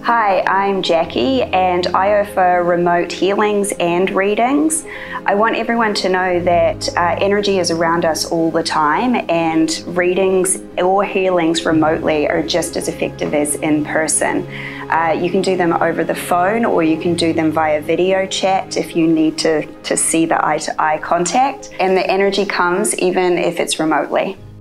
Hi, I'm Jackie and I offer remote healings and readings. I want everyone to know that energy is around us all the time, and readings or healings remotely are just as effective as in person. You can do them over the phone, or you can do them via video chat if you need to see the eye-to-eye contact, and the energy comes even if it's remotely.